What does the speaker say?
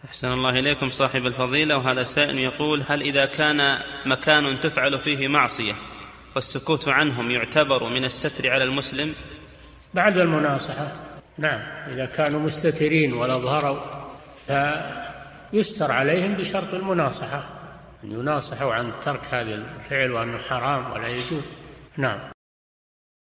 أحسن الله إليكم صاحب الفضيلة. وهذا سائل يقول: هل إذا كان مكان تفعل فيه معصية والسكوت عنهم يعتبر من الستر على المسلم؟ بعد المناصحة، نعم، إذا كانوا مستترين ولا ظهروا فيستر عليهم بشرط المناصحة، أن يناصحوا عن ترك هذا الفعل وأنه حرام ولا يجوز. نعم.